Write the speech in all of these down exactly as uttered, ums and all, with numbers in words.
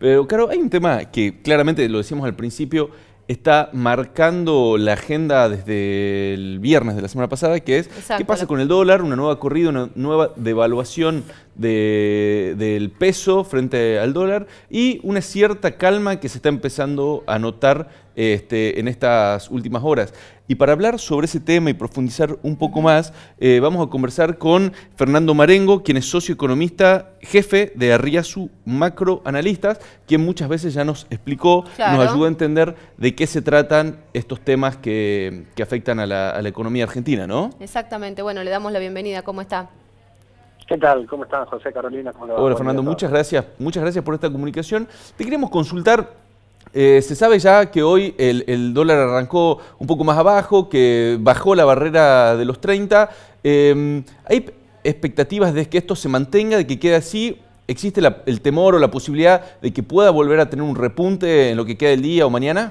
Pero claro, hay un tema que claramente, lo decíamos al principio, está marcando la agenda desde el viernes de la semana pasada, que es Exacto, qué pasa la... con el dólar, una nueva corrida, una nueva devaluación de, del peso frente al dólar y una cierta calma que se está empezando a notar este, en estas últimas horas. Y para hablar sobre ese tema y profundizar un poco uh-huh. más, eh, vamos a conversar con Fernando Marengo, quien es socioeconomista, jefe de Arriazu Macroanalistas, quien muchas veces ya nos explicó, claro. nos ayudó a entender de qué se tratan estos temas que, que afectan a la, a la economía argentina, ¿no? Exactamente. Bueno, le damos la bienvenida. ¿Cómo está? ¿Qué tal? ¿Cómo están, José, Carolina? ¿Cómo le va? Hola, Fernando. Muchas gracias, muchas gracias por esta comunicación. Te queremos consultar. Eh, se sabe ya que hoy el, el dólar arrancó un poco más abajo, que bajó la barrera de los treinta. Eh, ¿Hay expectativas de que esto se mantenga, de que quede así? ¿Existe la, el temor o la posibilidad de que pueda volver a tener un repunte en lo que queda del día o mañana?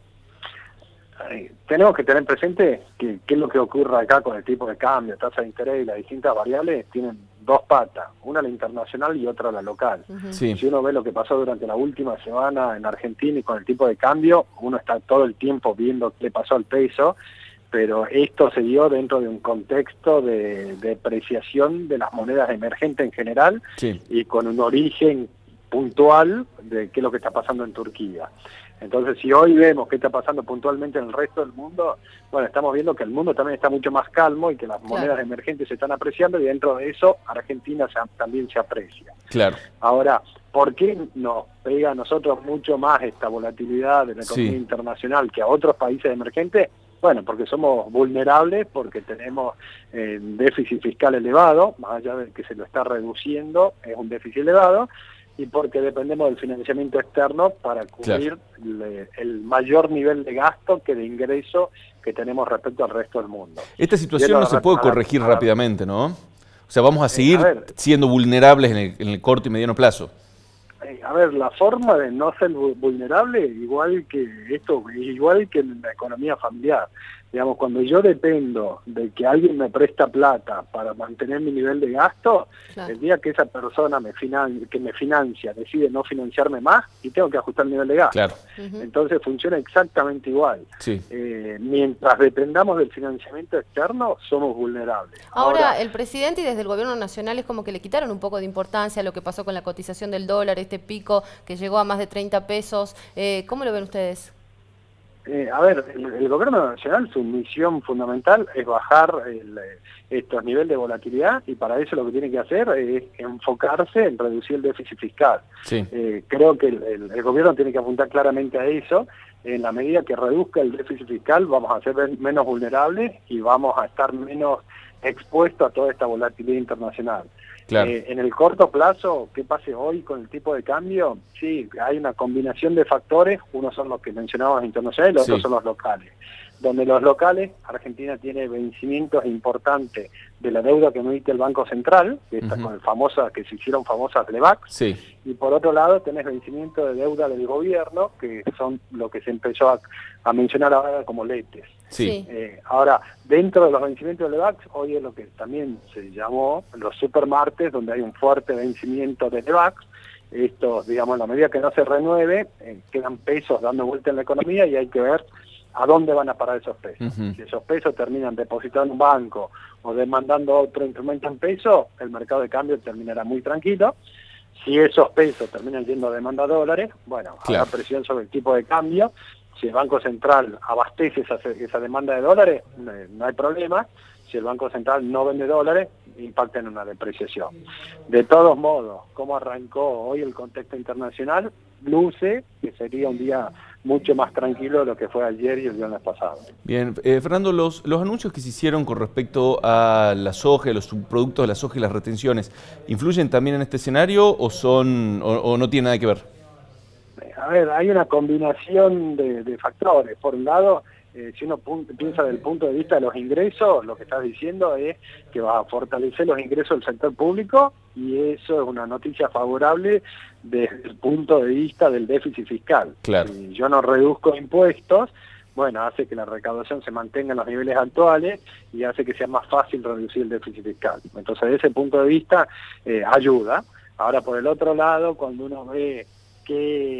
Ay, tenemos que tener presente que, que es lo que ocurre acá con el tipo de cambio, tasa de interés y las distintas variables tienen dos patas, una la internacional y otra la local. Uh-huh. Sí. Si uno ve lo que pasó durante la última semana en Argentina y con el tipo de cambio, uno está todo el tiempo viendo qué le pasó al peso, pero esto se dio dentro de un contexto de depreciación de las monedas emergentes en general sí. y con un origen puntual de qué es lo que está pasando en Turquía. Entonces, si hoy vemos qué está pasando puntualmente en el resto del mundo, bueno, estamos viendo que el mundo también está mucho más calmo y que las claro. monedas emergentes se están apreciando y dentro de eso Argentina se, también se aprecia. Claro. Ahora, ¿por qué nos pega a nosotros mucho más esta volatilidad de la economía sí. internacional que a otros países emergentes? Bueno, porque somos vulnerables, porque tenemos eh, déficit fiscal elevado, más allá de que se lo está reduciendo, es un déficit elevado, y porque dependemos del financiamiento externo para cubrir claro. le, el mayor nivel de gasto que de ingreso que tenemos respecto al resto del mundo. Esta situación no se puede corregir rápidamente, ¿no? O sea, vamos a seguir eh, a ver, siendo vulnerables en el, en el corto y mediano plazo. Eh, a ver, la forma de no ser vulnerable, igual que esto, igual que en la economía familiar. Digamos, cuando yo dependo de que alguien me presta plata para mantener mi nivel de gasto, claro. el día que esa persona me finan que me financia decide no financiarme más y tengo que ajustar el nivel de gasto. Claro. Uh-huh. Entonces funciona exactamente igual. Sí. Eh, mientras dependamos del financiamiento externo, somos vulnerables. Ahora, Ahora, el presidente y desde el gobierno nacional es como que le quitaron un poco de importancia a lo que pasó con la cotización del dólar, este pico que llegó a más de treinta pesos. Eh, ¿Cómo lo ven ustedes? Eh, a ver, el, el gobierno nacional, su misión fundamental es bajar el, estos niveles de volatilidad y para eso lo que tiene que hacer es enfocarse en reducir el déficit fiscal. Sí. Eh, creo que el, el, el gobierno tiene que apuntar claramente a eso. En la medida que reduzca el déficit fiscal vamos a ser menos vulnerables y vamos a estar menos expuestos a toda esta volatilidad internacional. Claro. Eh, en el corto plazo, ¿qué pase hoy con el tipo de cambio? Sí, hay una combinación de factores, unos son los que mencionábamos internacionales, los sí. otros son los locales. Donde los locales, Argentina tiene vencimientos importantes de la deuda que emite el Banco Central, que está uh-huh. con el famosa, que se hicieron famosas LEBAC, sí. y por otro lado tenés vencimiento de deuda del gobierno, que son lo que se empezó a, a mencionar ahora como letes. Sí. Eh, ahora, dentro de los vencimientos de LEBAC, hoy es lo que también se llamó los supermartes, donde hay un fuerte vencimiento de LEBAC. Esto, digamos, en la medida que no se renueve, eh, quedan pesos dando vuelta en la economía y hay que ver a dónde van a parar esos pesos. Uh-huh. Si esos pesos terminan depositados en un banco o demandando otro instrumento en pesos, el mercado de cambio terminará muy tranquilo. Si esos pesos terminan yendo a demanda dólares, bueno, claro. habrá presión sobre el tipo de cambio. Si el Banco Central abastece esa, esa demanda de dólares, no, no hay problema. Si el Banco Central no vende dólares, impacta en una depreciación. De todos modos, ¿cómo arrancó hoy el contexto internacional? Luce que sería un día mucho más tranquilo de lo que fue ayer y el viernes pasado. Bien, eh, Fernando, los, los anuncios que se hicieron con respecto a la soja, los subproductos de la soja y las retenciones, ¿influyen también en este escenario o, son, o, o no tienen nada que ver? A ver, hay una combinación de, de factores. Por un lado, eh, si uno piensa desde el punto de vista de los ingresos, lo que estás diciendo es que va a fortalecer los ingresos del sector público y eso es una noticia favorable desde el punto de vista del déficit fiscal. Claro. Si yo no reduzco impuestos, bueno, hace que la recaudación se mantenga en los niveles actuales y hace que sea más fácil reducir el déficit fiscal. Entonces, desde ese punto de vista, eh, ayuda. Ahora, por el otro lado, cuando uno ve qué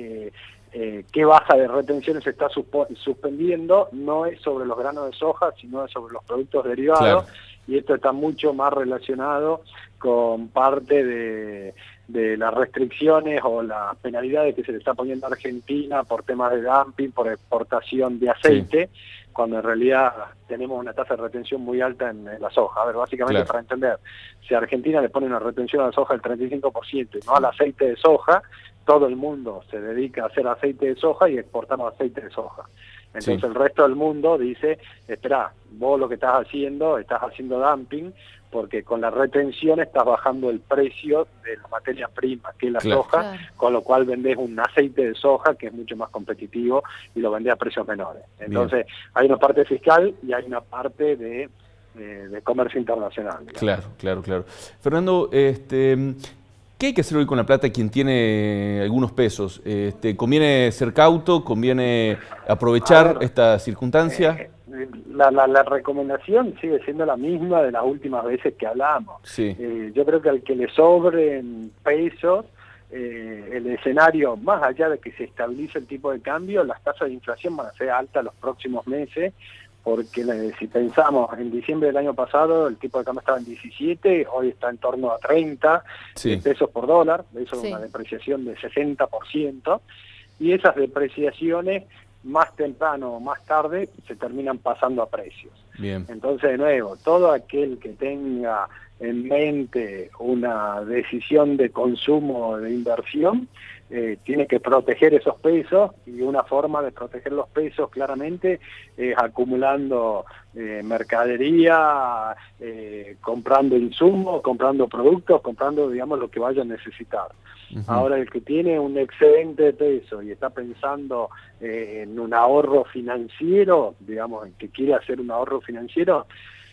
qué baja de retenciones se está suspendiendo, no es sobre los granos de soja, sino es sobre los productos derivados, claro. Y esto está mucho más relacionado con parte de, de las restricciones o las penalidades que se le está poniendo a Argentina por temas de dumping, por exportación de aceite, sí. Cuando en realidad tenemos una tasa de retención muy alta en, en la soja. A ver, básicamente, claro. Para entender, si a Argentina le pone una retención a la soja del treinta y cinco por ciento y no al aceite de soja, todo el mundo se dedica a hacer aceite de soja y exportamos aceite de soja. Entonces sí. El resto del mundo dice, espera, vos lo que estás haciendo, estás haciendo dumping, porque con la retención estás bajando el precio de la materia prima, que es la claro. soja, claro. Con lo cual vendés un aceite de soja que es mucho más competitivo y lo vendés a precios menores. Entonces bien. Hay una parte fiscal y hay una parte de, de, de comercio internacional. Digamos. Claro, claro, claro. Fernando, este... ¿qué hay que hacer hoy con la plata quien tiene algunos pesos? Este, ¿Conviene ser cauto? ¿Conviene aprovechar ver, esta circunstancia? Eh, la, la, la recomendación sigue siendo la misma de las últimas veces que hablamos. Sí. Eh, yo creo que al que le sobren pesos, eh, el escenario, más allá de que se estabilice el tipo de cambio, las tasas de inflación van a ser altas los próximos meses, porque eh, si pensamos en diciembre del año pasado el tipo de cambio estaba en diecisiete, hoy está en torno a treinta sí. pesos por dólar, eso es sí. Una depreciación de sesenta por ciento, y esas depreciaciones más temprano o más tarde se terminan pasando a precios. Bien. Entonces, de nuevo, todo aquel que tenga en mente una decisión de consumo o de inversión, eh, tiene que proteger esos pesos, y una forma de proteger los pesos claramente es acumulando eh, mercadería, eh, comprando insumos, comprando productos, comprando, digamos, lo que vaya a necesitar. Uh-huh. Ahora, el que tiene un excedente de peso y está pensando eh, en un ahorro financiero, digamos, en que quiere hacer un ahorro financiero,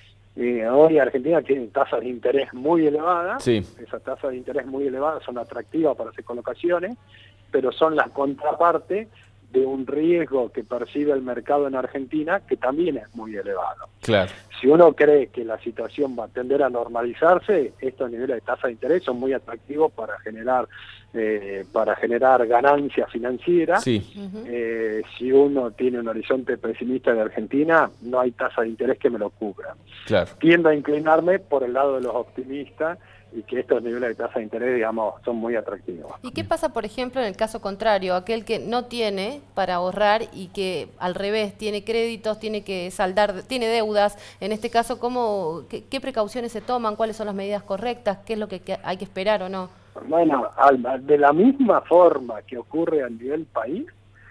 Eh, hoy Argentina tiene tasas de interés muy elevadas, sí. Esas tasas de interés muy elevadas son atractivas para hacer colocaciones, pero son la contraparte de un riesgo que percibe el mercado en Argentina, que también es muy elevado. Claro. Si uno cree que la situación va a tender a normalizarse, estos niveles de tasa de interés son muy atractivos para generar eh, para generar ganancias financieras. Sí. Uh-huh. eh, si uno tiene un horizonte pesimista de Argentina, no hay tasa de interés que me lo cubra. Claro. Tiendo a inclinarme por el lado de los optimistas, y que estos niveles de tasa de interés, digamos, son muy atractivos. ¿Y qué pasa, por ejemplo, en el caso contrario? Aquel que no tiene para ahorrar y que, al revés, tiene créditos, tiene que saldar, tiene deudas. En este caso, ¿cómo, qué, qué precauciones se toman? ¿Cuáles son las medidas correctas? ¿Qué es lo que, que hay que esperar o no? Bueno, de la misma forma que ocurre a nivel país,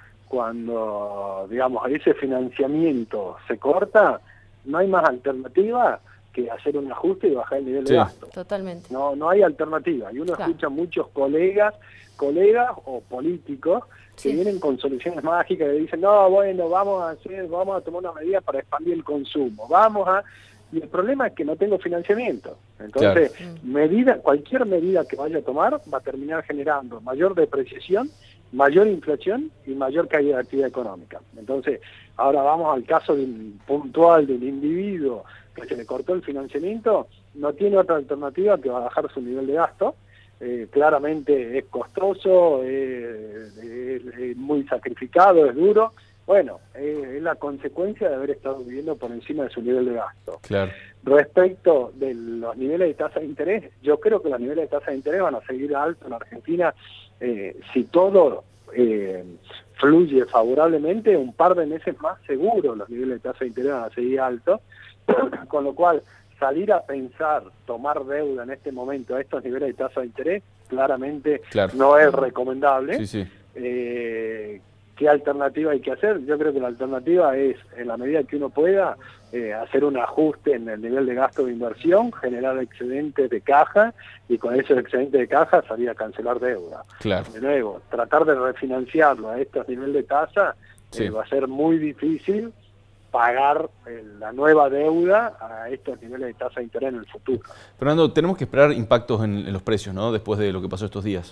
cuando, digamos, ese financiamiento se corta, no hay más alternativa que hacer un ajuste y bajar el nivel sí. de gasto. Totalmente. No, no hay alternativa. Y uno claro. escucha muchos colegas, colegas o políticos que sí. vienen con soluciones mágicas y dicen, no, bueno, vamos a hacer, vamos a tomar una medida para expandir el consumo, vamos a... Y el problema es que no tengo financiamiento. Entonces, claro. medida, cualquier medida que vaya a tomar va a terminar generando mayor depreciación, mayor inflación y mayor caída de actividad económica. Entonces, ahora vamos al caso de un, puntual del individuo que se le cortó el financiamiento, no tiene otra alternativa que bajar su nivel de gasto. Eh, claramente es costoso, eh, es, es muy sacrificado, es duro. Bueno, eh, es la consecuencia de haber estado viviendo por encima de su nivel de gasto. Claro. Respecto de los niveles de tasa de interés, yo creo que los niveles de tasa de interés van a seguir altos en Argentina. Eh, si todo eh, fluye favorablemente, un par de meses más seguro los niveles de tasa de interés van a seguir altos, con lo cual salir a pensar tomar deuda en este momento a estos niveles de tasa de interés claramente claro. no es recomendable. Sí, sí. Eh, ¿Qué alternativa hay que hacer? Yo creo que la alternativa es, en la medida que uno pueda, eh, hacer un ajuste en el nivel de gasto de inversión, generar excedentes de caja, y con esos excedentes de caja salir a cancelar deuda. Claro. De nuevo, tratar de refinanciarlo a estos niveles de tasa sí. eh, va a ser muy difícil pagar eh, la nueva deuda a estos niveles de tasa de interés en el futuro. Fernando, tenemos que esperar impactos en, en los precios, ¿no? Después de lo que pasó estos días.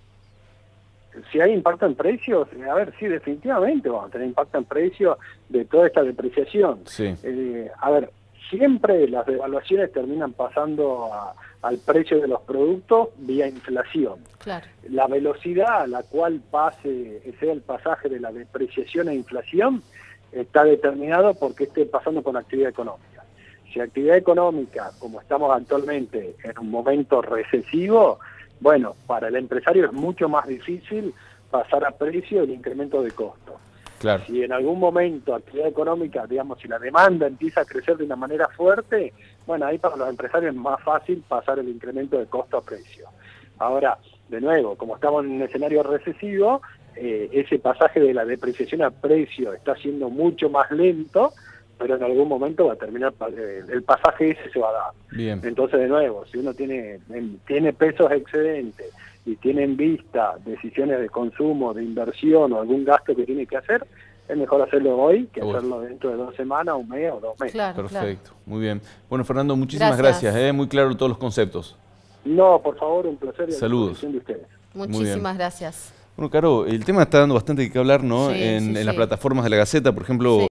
Si hay impacto en precios, a ver, sí, definitivamente vamos a tener impacto en precios de toda esta depreciación. Sí. Eh, a ver, siempre las devaluaciones terminan pasando a, al precio de los productos vía inflación. Claro. La velocidad a la cual pase sea el pasaje de la depreciación a inflación está determinado porque esté pasando con actividad económica. Si actividad económica, como estamos actualmente en un momento recesivo, bueno, para el empresario es mucho más difícil pasar a precio el incremento de costo. Claro. Si en algún momento actividad económica, digamos, si la demanda empieza a crecer de una manera fuerte, bueno, ahí para los empresarios es más fácil pasar el incremento de costo a precio. Ahora, de nuevo, como estamos en un escenario recesivo, eh, ese pasaje de la depreciación a precio está siendo mucho más lento, pero en algún momento va a terminar, el pasaje ese se va a dar. Bien. Entonces, de nuevo, si uno tiene, tiene pesos excedentes y tiene en vista decisiones de consumo, de inversión o algún gasto que tiene que hacer, es mejor hacerlo hoy que bueno. hacerlo dentro de dos semanas, un mes o dos meses. Claro, Perfecto, claro. muy bien. Bueno, Fernando, muchísimas gracias, gracias ¿eh? Muy claro todos los conceptos. No, por favor, un placer y a Saludos. disposición de ustedes. Muchísimas gracias. Bueno, Caro, el tema está dando bastante que hablar, ¿no? Sí, en, sí, en sí. las plataformas de la Gaceta, por ejemplo, Sí.